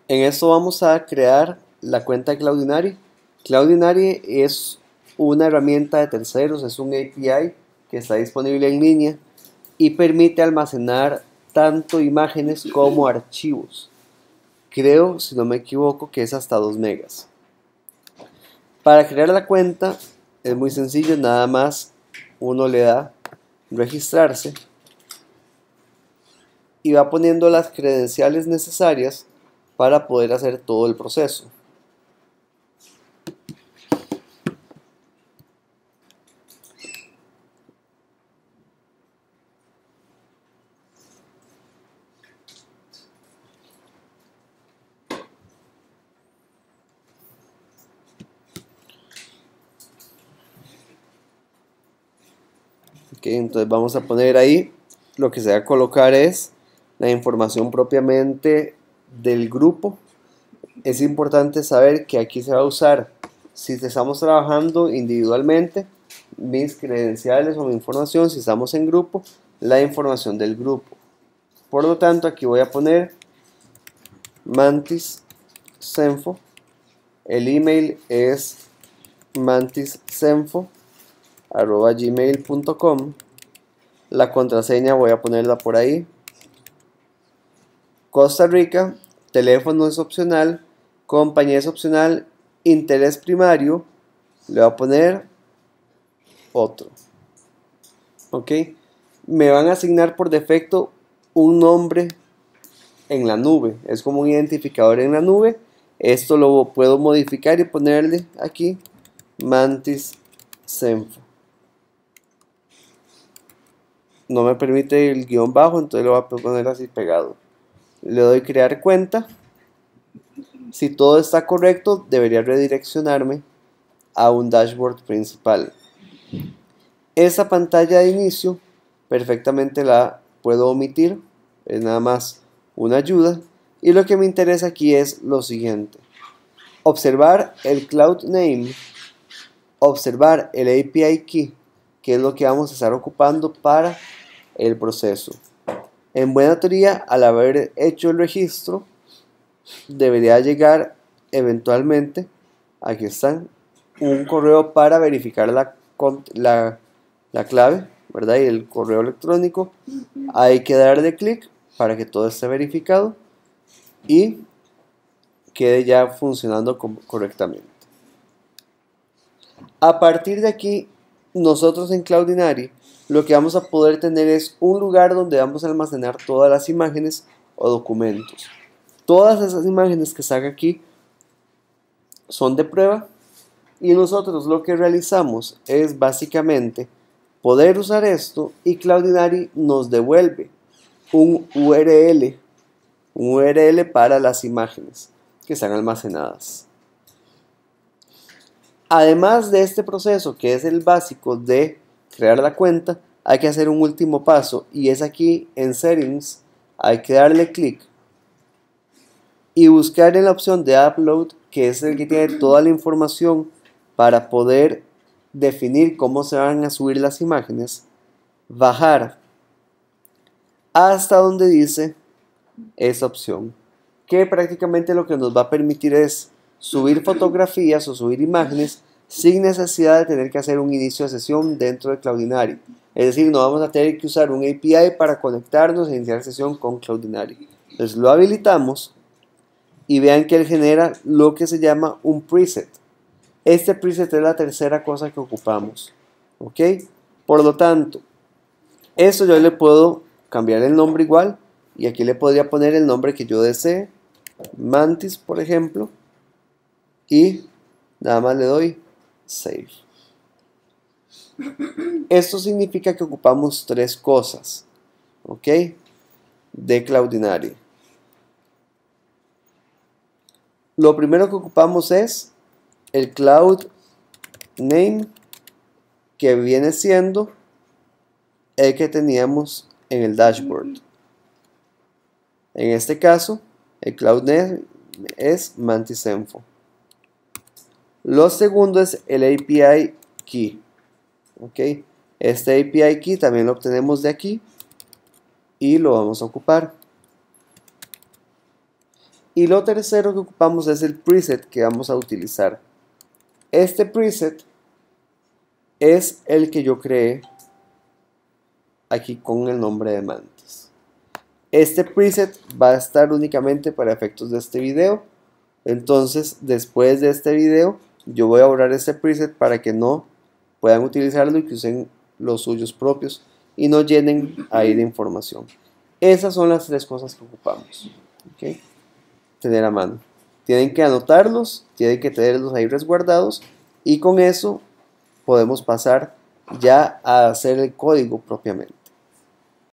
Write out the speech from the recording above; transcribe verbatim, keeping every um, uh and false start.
En esto vamos a crear la cuenta de Cloudinary. Cloudinary es una herramienta de terceros, es un A P I que está disponible en línea y permite almacenar tanto imágenes como archivos. Creo, si no me equivoco, que es hasta dos megas. Para crear la cuenta es muy sencillo, nada más uno le da registrarse y va poniendo las credenciales necesarias para poder hacer todo el proceso. Okay, entonces vamos a poner ahí, lo que se va a colocar es la información propiamente del grupo. Es importante saber que aquí se va a usar, si estamos trabajando individualmente, mis credenciales o mi información. Si estamos en grupo, la información del grupo. Por lo tanto, aquí voy a poner mantiscenfo. El email es mantiscenfo arroba gmail punto com. La contraseña voy a ponerla por ahí. Costa Rica, teléfono es opcional, compañía es opcional, interés primario, le voy a poner otro. Ok, me van a asignar por defecto un nombre en la nube, es como un identificador en la nube. Esto lo puedo modificar y ponerle aquí mantiscenfo. No me permite el guión bajo, entonces lo voy a poner así pegado. Le doy crear cuenta. Si todo está correcto, debería redireccionarme a un dashboard principal. Esa pantalla de inicio perfectamente la puedo omitir, es nada más una ayuda. Y lo que me interesa aquí es lo siguiente: observar el cloud name, observar el A P I key, que es lo que vamos a estar ocupando para el proceso. En buena teoría, al haber hecho el registro, debería llegar eventualmente, aquí están, un correo para verificar la, la, la clave, ¿verdad? Y el correo electrónico. Hay que darle clic para que todo esté verificado y quede ya funcionando correctamente. A partir de aquí, nosotros en Cloudinary lo que vamos a poder tener es un lugar donde vamos a almacenar todas las imágenes o documentos. Todas esas imágenes que están aquí son de prueba y nosotros lo que realizamos es básicamente poder usar esto, y Cloudinary nos devuelve un U R L, un U R L para las imágenes que están almacenadas. Además de este proceso, que es el básico de crear la cuenta, hay que hacer un último paso, y es aquí en Settings. Hay que darle clic y buscar en la opción de Upload, que es el que tiene toda la información para poder definir cómo se van a subir las imágenes. Bajar hasta donde dice esa opción, que prácticamente lo que nos va a permitir es subir fotografías o subir imágenes sin necesidad de tener que hacer un inicio de sesión dentro de Cloudinary. Es decir, no vamos a tener que usar un A P I para conectarnos e iniciar sesión con Cloudinary. Entonces lo habilitamos y vean que él genera lo que se llama un preset. Este preset es la tercera cosa que ocupamos. ¿Ok? Por lo tanto, esto yo le puedo cambiar el nombre igual, y aquí le podría poner el nombre que yo desee, Mantis por ejemplo, y nada más le doy Save. Esto significa que ocupamos tres cosas, ¿ok? De Cloudinary. Lo primero que ocupamos es el cloud name, que viene siendo el que teníamos en el dashboard. En este caso, el cloud name es mantiscenfo. Lo segundo es el A P I key. ¿Ok? Este A P I key también lo obtenemos de aquí y lo vamos a ocupar. Y lo tercero que ocupamos es el preset que vamos a utilizar. Este preset es el que yo creé aquí con el nombre de Mantis. Este preset va a estar únicamente para efectos de este video. Entonces, después de este video, yo voy a borrar este preset para que no puedan utilizarlo y que usen los suyos propios y no llenen ahí de información. Esas son las tres cosas que ocupamos. ¿Okay? Tener a mano. Tienen que anotarlos, tienen que tenerlos ahí resguardados y con eso podemos pasar ya a hacer el código propiamente.